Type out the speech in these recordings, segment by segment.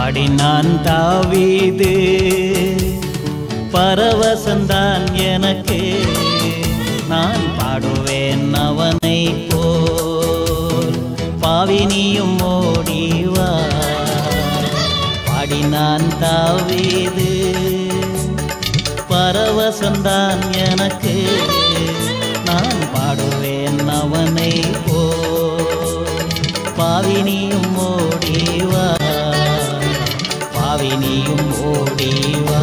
பாடினான் தாவீது பரவசந்தான் எனக்கு நான் பாடுவேன் அவனை போல் பாவினியும் ஓடிவா பாடினான் தாவீது பரவசந்தான் எனக்கு நான் பாடுவேன் அவனை போல் பாவினியும் ஓடிவா பாவினியும் ஓடிவா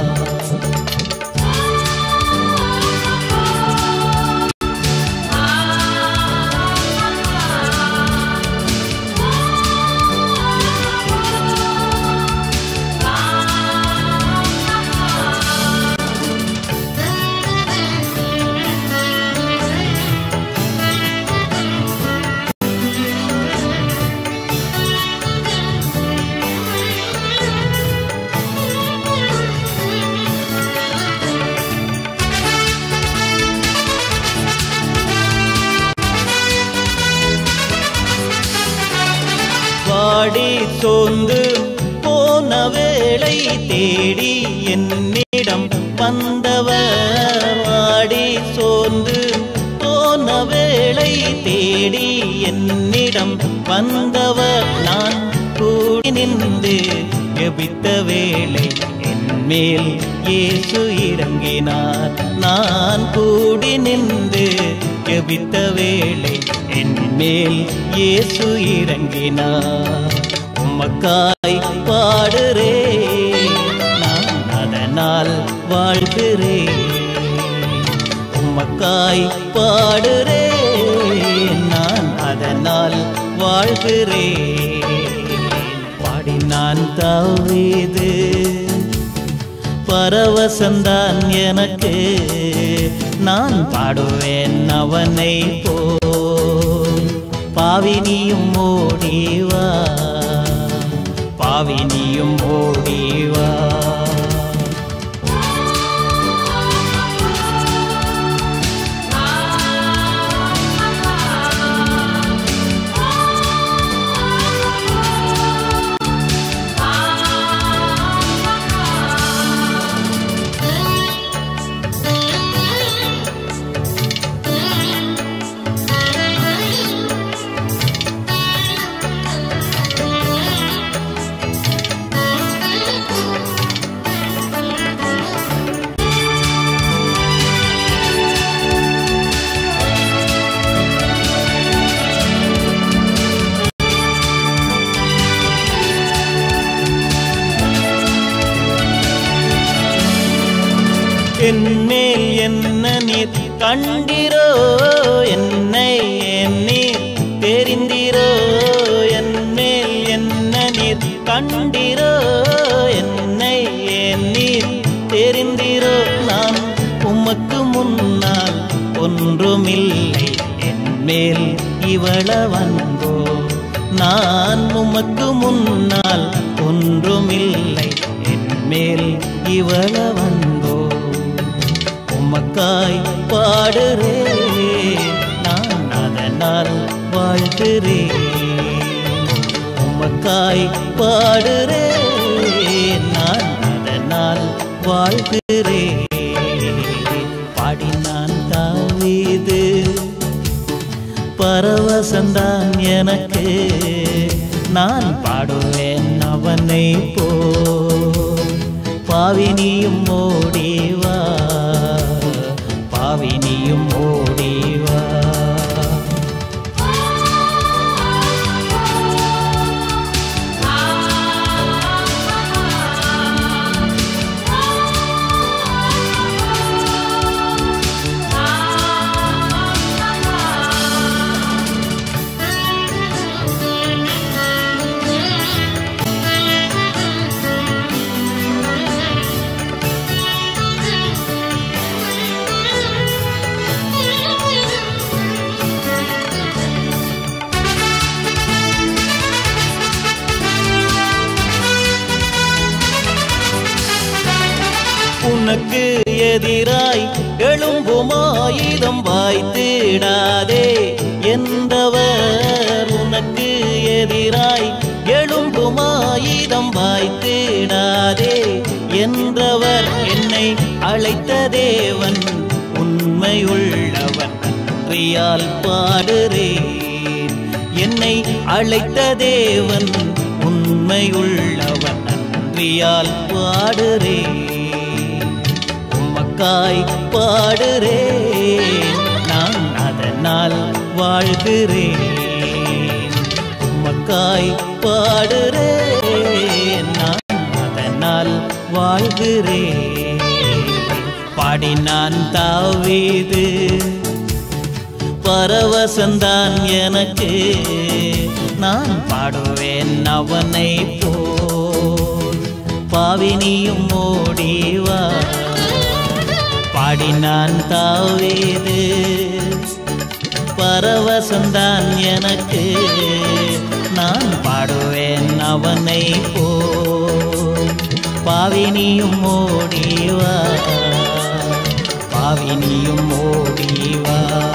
வாடி சோர்ந்து போன வேளை தேடி என்னிடம் வந்தவர் வாடி சோர்ந்து போன வேளை தேடி என்னிடம் வந்தவர் நான் கூடி நின்று ஜெபித்த வேளை என்மேல் இயேசு இறங்கினார் நான் கூடி நின்று ஜெபித்த வேளை என்மேல் இயேசு இறங்கினார் உமக்காய் பாடுறேன் நான் அதனால் வாழ்கிறேன் உமக்காய் பாடுறேன் நான் அதனால் வாழ்கிறேன் பாடினான் தாவீது பரவசந்தான் எனக்கு நான் பாடுவேன் அவனை போல் பாவினியும் ஓடிவா பாவினியும் ஓடிவா என்னேல் என்ன நீர் கண்டிரோ என்னை நீர் தெரிந்திரோ என்னேல் என்ன நீர் கண்டிரோ என்னை நீர் தெரிந்திரோ நான் உமக்கு முன்னால் ஒன்றுமில்லை என்மேல் இவள வந்தோ நான் உமக்கு முன்னால் ஒன்றுமில்லை என்மேல் இவள வந்தோ உமக்காய் பாடுறேன் நான் அதனால் வாழ்கிறேன் உமக்காய் பாடுறேன் நான் அதனால் வாழ்கிறேன் பாடினான் தாவீது பரவசந்தான் எனக்கு நான் பாடுவேன் அவனை போல் பாவினியும் ஓடிவா பாவினியும் ஓடிவா உனக்கு எதிராய் எழும்பும் ஆயுதம் வாய்த்திடாதே என்றவர் உனக்கு எதிராய் எழும்புமாயுதம் வாய்த்திடாதே என்றவர் என்னை அழைத்த தேவன் உண்மையுள்ளவன் நன்றியால் பாடுறேன். என்னை அழைத்த தேவன் உண்மையுள்ளவன் நன்றியால் பாடுறேன். உமக்காய் பாடுறேன், நான் அதனால் வாழ்கிறேன். உமக்காய் பாடுறேன், நான் அதனால் வாழ்கிறேன். பாடினான் தாவீது, பரவசந்தான் எனக்கு, நான் பாடுவேன் அவனை போல். பாவினியும் ஓடிவா. பாடினான் தாவீது, பரவசந்தான் எனக்கு, நான் பாடுவேன் அவனை போல். பாவினியும் ஓடிவா, பாவினியும் ஓடிவா.